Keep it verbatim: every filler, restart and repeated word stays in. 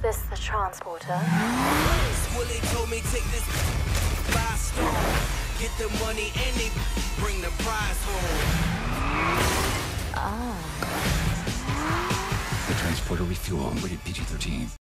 this the transporter? Willie told me take this by storm. Get the money and they bring the prize home. Ah. The transporter refuel, rated P G thirteen.